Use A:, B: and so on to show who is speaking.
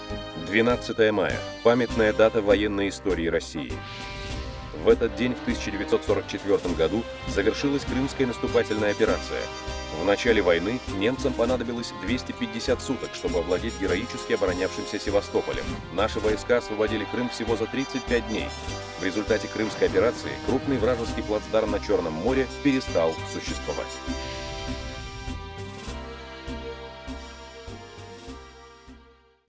A: 12 мая. Памятная дата военной истории России. В этот день в 1944 году завершилась Крымская наступательная операция. В начале войны немцам понадобилось 250 суток, чтобы овладеть героически оборонявшимся Севастополем. Наши войска освободили Крым всего за 35 дней. В результате Крымской операции крупный вражеский плацдарм на Черном море перестал существовать.